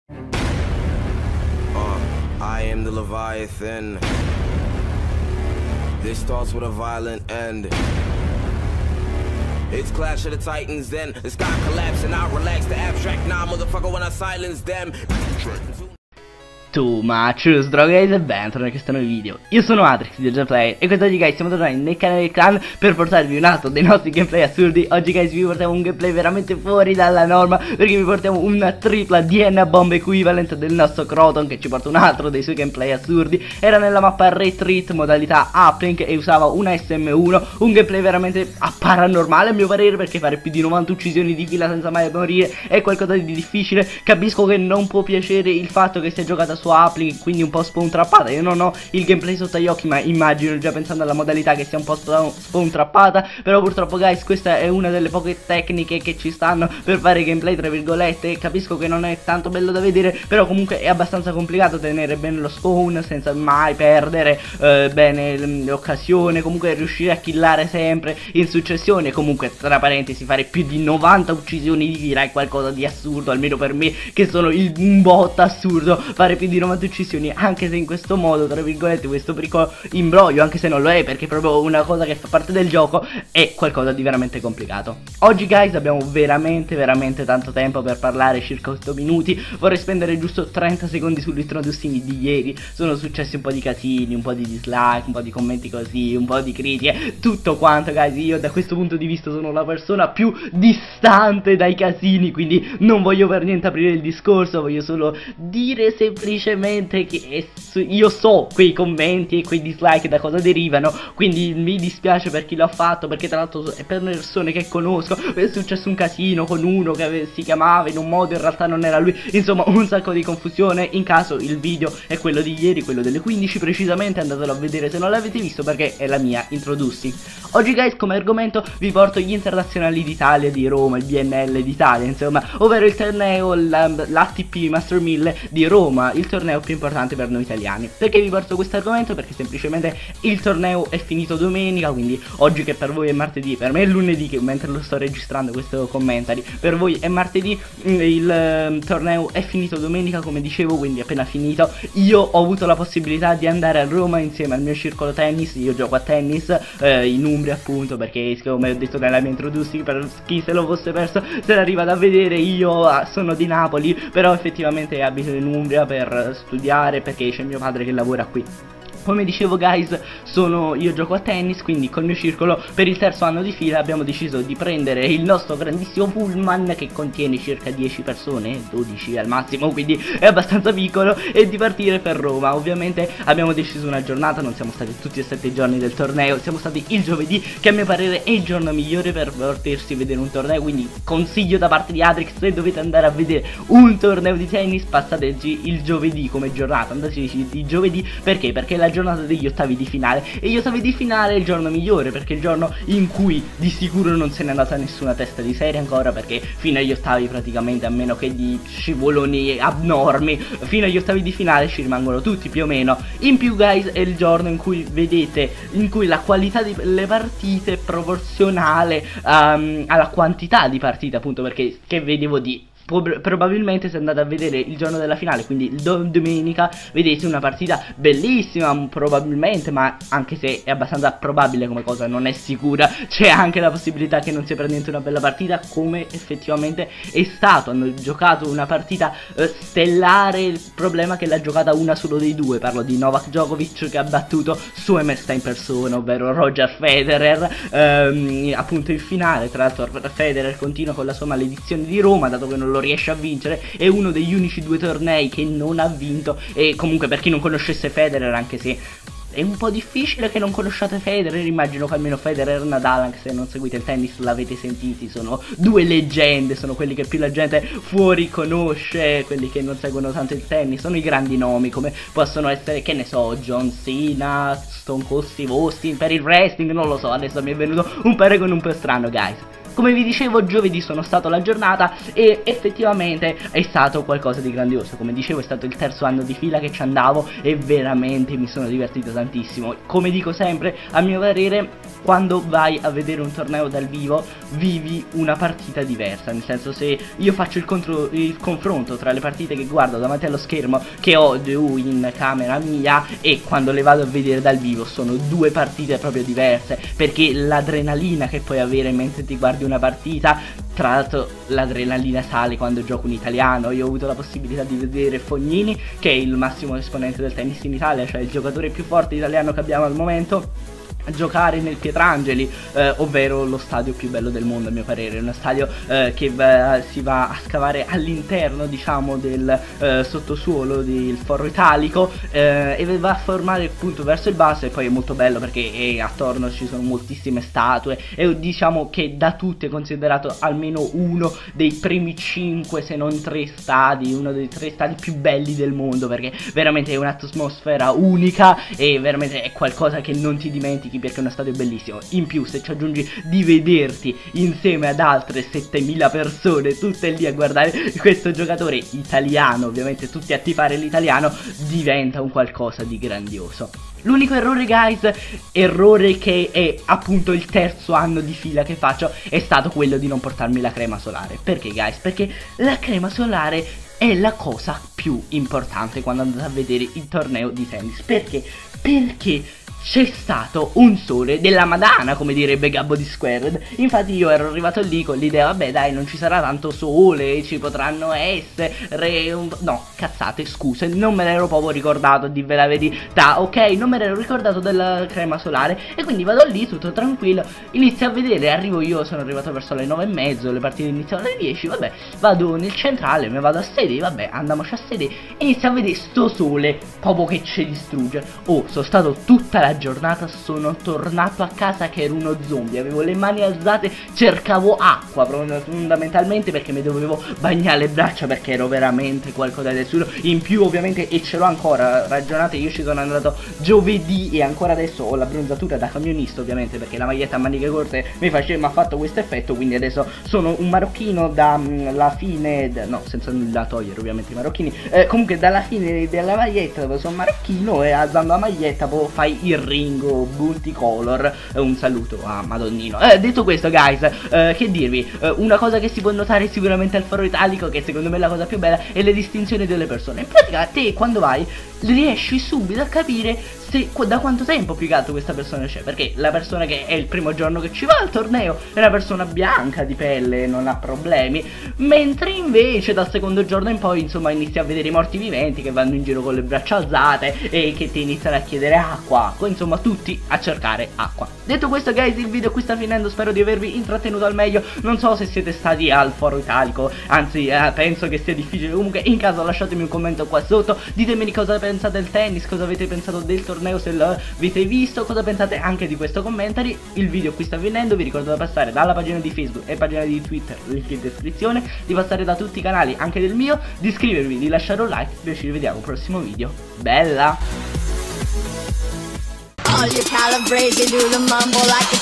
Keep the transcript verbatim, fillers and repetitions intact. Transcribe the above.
Uh, I am the Leviathan. This starts with a violent end. It's Clash of the Titans, then the sky collapse and I relax the abstract. Nah, motherfucker, when I silence them. Too much Stro guys, e bentornati in questo nuovo video. Io sono Atrix di Gameplay e quest'oggi guys siamo tornati nel canale del clan per portarvi un altro dei nostri gameplay assurdi. Oggi guys vi portiamo un gameplay veramente fuori dalla norma, perché vi portiamo una tripla D N A bomb equivalent del nostro Croton, che ci porta un altro dei suoi gameplay assurdi. Era nella mappa Retreat modalità uplink e usava una S M uno, un gameplay veramente a paranormale a mio parere, perché fare più di novanta uccisioni di fila senza mai morire è qualcosa di difficile. Capisco che non può piacere il fatto che sia giocata su uplink, quindi un po' spawn trappata. Io non ho il gameplay sotto gli occhi, ma immagino già pensando alla modalità che sia un po' spawn trappata. Però purtroppo guys questa è una delle poche tecniche che ci stanno per fare gameplay tra virgolette. Capisco che non è tanto bello da vedere, però comunque è abbastanza complicato tenere bene lo spawn senza mai perdere eh, bene l'occasione. Comunque riuscire a killare sempre in successione. Comunque tra parentesi fare più di novanta uccisioni di fila è qualcosa di assurdo, almeno per me che sono il, un bot assurdo. Fare più di novanta uccisioni, anche se in questo modo tra virgolette questo piccolo imbroglio, anche se non lo è perché è proprio una cosa che fa parte del gioco, è qualcosa di veramente complicato. Oggi guys abbiamo veramente veramente tanto tempo per parlare, circa otto minuti. Vorrei spendere giusto trenta secondi sull'introduzione di ieri. Sono successi un po' di casini, un po' di dislike, un po' di commenti così, un po' di critiche, tutto quanto guys. Io da questo punto di vista sono la persona più distante dai casini, quindi non voglio per niente aprire il discorso, voglio solo dire semplicemente che io so quei commenti e quei dislike da cosa derivano, quindi mi dispiace per chi l'ha fatto, perché tra l'altro è per persone che conosco. È successo un casino con uno che si chiamava in un modo, in realtà non era lui, insomma un sacco di confusione. In caso il video è quello di ieri, quello delle quindici precisamente, andatelo a vedere se non l'avete visto, perché è la mia introdussi. Oggi guys come argomento vi porto gli internazionali d'Italia di Roma, il B N L d'Italia insomma, ovvero il torneo, l'A T P Master mille di Roma, il torneo più importante per noi italiani. Perché vi porto questo argomento? Perché semplicemente il torneo è finito domenica, quindi oggi che per voi è martedì, per me è lunedì che mentre lo sto registrando questo commentary, per voi è martedì, il um, torneo è finito domenica come dicevo, quindi appena finito io ho avuto la possibilità di andare a Roma insieme al mio circolo tennis. Io gioco a tennis eh, in Umbria appunto, perché come ho detto nella mia introduzione, per chi se lo fosse perso se l'arriva da vedere, io sono di Napoli però effettivamente abito in Umbria per studiare, perché c'è mio padre che lavora qui. Come dicevo guys, sono, io gioco a tennis, quindi col mio circolo per il terzo anno di fila abbiamo deciso di prendere il nostro grandissimo pullman che contiene circa dieci persone, dodici al massimo, quindi è abbastanza piccolo, e di partire per Roma. Ovviamente abbiamo deciso una giornata, non siamo stati tutti e sette giorni del torneo, siamo stati il giovedì, che a mio parere è il giorno migliore per potersi vedere un torneo, quindi consiglio da parte di Atrix, se dovete andare a vedere un torneo di tennis passateci il giovedì come giornata, andateci il giovedì. Perché? Perché la giornata degli ottavi di finale, e gli ottavi di finale è il giorno migliore, perché è il giorno in cui di sicuro non se n'è andata nessuna testa di serie ancora, perché fino agli ottavi praticamente, a meno che di scivoloni abnormi, fino agli ottavi di finale ci rimangono tutti più o meno. In più guys è il giorno in cui vedete, in cui la qualità delle partite è proporzionale um, alla quantità di partite, appunto, perché che vedevo di probabilmente se andate a vedere il giorno della finale, quindi il do domenica, vedete una partita bellissima probabilmente, ma anche se è abbastanza probabile come cosa, non è sicura, c'è anche la possibilità che non sia per niente una bella partita, come effettivamente è stato. Hanno giocato una partita eh, stellare, il problema è che l'ha giocata una solo dei due, parlo di Novak Djokovic che ha battuto su M S in persona, ovvero Roger Federer, ehm, appunto in finale. Tra l'altro Federer continua con la sua maledizione di Roma, dato che non lo riesce a vincere, è uno degli unici due tornei che non ha vinto. E comunque per chi non conoscesse Federer, anche se è un po' difficile che non conosciate Federer, immagino che almeno Federer e Nadal, anche se non seguite il tennis, l'avete sentiti, sono due leggende, sono quelli che più la gente fuori conosce, quelli che non seguono tanto il tennis, sono i grandi nomi, come possono essere, che ne so, John Cena, Stone Cold Steve Austin. Per il wrestling non lo so, adesso mi è venuto un paragone un po' strano guys. come vi dicevo, giovedì sono stato alla giornata e effettivamente è stato qualcosa di grandioso. Come dicevo, è stato il terzo anno di fila che ci andavo e veramente mi sono divertito tantissimo. Come dico sempre, a mio parere, quando vai a vedere un torneo dal vivo vivi una partita diversa, nel senso, se io faccio il, contro, il confronto tra le partite che guardo davanti allo schermo, che ho giù in camera mia, e quando le vado a vedere dal vivo, sono due partite proprio diverse, perché l'adrenalina che puoi avere mentre ti guardi una partita, tra l'altro l'adrenalina sale quando gioco un italiano. Io ho avuto la possibilità di vedere Fognini, che è il massimo esponente del tennis in Italia, cioè il giocatore più forte italiano che abbiamo al momento, giocare nel Pietrangeli, eh, ovvero lo stadio più bello del mondo a mio parere, uno stadio eh, che eh, si va a scavare all'interno, diciamo, del eh, sottosuolo del Foro Italico, eh, e va a formare appunto verso il basso, e poi è molto bello perché eh, attorno ci sono moltissime statue, e diciamo che da tutti è considerato almeno uno dei primi cinque se non tre stadi, uno dei tre stadi più belli del mondo, perché veramente è un'atmosfera unica e veramente è qualcosa che non ti dimentichi, perché è uno stadio bellissimo. In più, se ci aggiungi di vederti insieme ad altre settemila persone tutte lì a guardare questo giocatore italiano, ovviamente tutti a tifare l'italiano, diventa un qualcosa di grandioso. L'unico errore, guys, errore che è appunto il terzo anno di fila che faccio, è stato quello di non portarmi la crema solare. Perché, guys? Perché la crema solare è la cosa più importante quando andate a vedere il torneo di tennis. Perché? Perché c'è stato un sole della Madana, come direbbe Gabbo di Squared. Infatti io ero arrivato lì con l'idea, vabbè dai, non ci sarà tanto sole, ci potranno essere un... no, cazzate, scuse, non me l'ero proprio ricordato, di la verità, ok? Non me l'ero ricordato della crema solare, e quindi vado lì tutto tranquillo, inizio a vedere, arrivo io, sono arrivato verso le nove e mezzo, le partite iniziano alle dieci, vabbè, vado nel centrale, mi vado a sedere, vabbè, andiamoci a sedere, inizio a vedere sto sole proprio che ci distrugge. Oh, sono stato tutta la giornata, sono tornato a casa che ero uno zombie, avevo le mani alzate, cercavo acqua proprio fondamentalmente, perché mi dovevo bagnare le braccia, perché ero veramente qualcosa di assurdo. In più ovviamente, e ce l'ho ancora, ragionate, io ci sono andato giovedì e ancora adesso ho la bronzatura da camionista, ovviamente, perché la maglietta a maniche corte mi faceva, mi ha fatto questo effetto, quindi adesso sono un marocchino dalla fine, no, senza nulla togliere ovviamente i marocchini, eh, comunque dalla fine della maglietta dove sono marocchino, e alzando la maglietta poi fai il Ringo multicolor. eh, un saluto a Madonnino. Eh, detto questo, guys, eh, che dirvi, eh, una cosa che si può notare sicuramente al Foro Italico, che secondo me è la cosa più bella, è le distinzioni delle persone. In pratica te quando vai riesci subito a capire se da quanto tempo più che altro questa persona c'è, perché la persona che è il primo giorno che ci va al torneo è una persona bianca di pelle, non ha problemi, mentre invece dal secondo giorno in poi, insomma, inizi a vedere i morti viventi che vanno in giro con le braccia alzate e che ti iniziano a chiedere acqua, acqua, insomma tutti a cercare acqua. Detto questo, guys, il video qui sta finendo, spero di avervi intrattenuto al meglio. Non so se siete stati al Foro Italico, anzi eh, penso che sia difficile. Comunque, in caso, lasciatemi un commento qua sotto, ditemi cosa pensate del tennis, cosa avete pensato del torneo, se l'avete visto, cosa pensate anche di questo commentary. Il video qui sta finendo, vi ricordo di passare dalla pagina di Facebook e pagina di Twitter, link in descrizione, di passare da tutti i canali, anche del mio, di iscrivervi, di lasciare un like, e ci vediamo al prossimo video. Bella! All your calibrates, you do the mumble like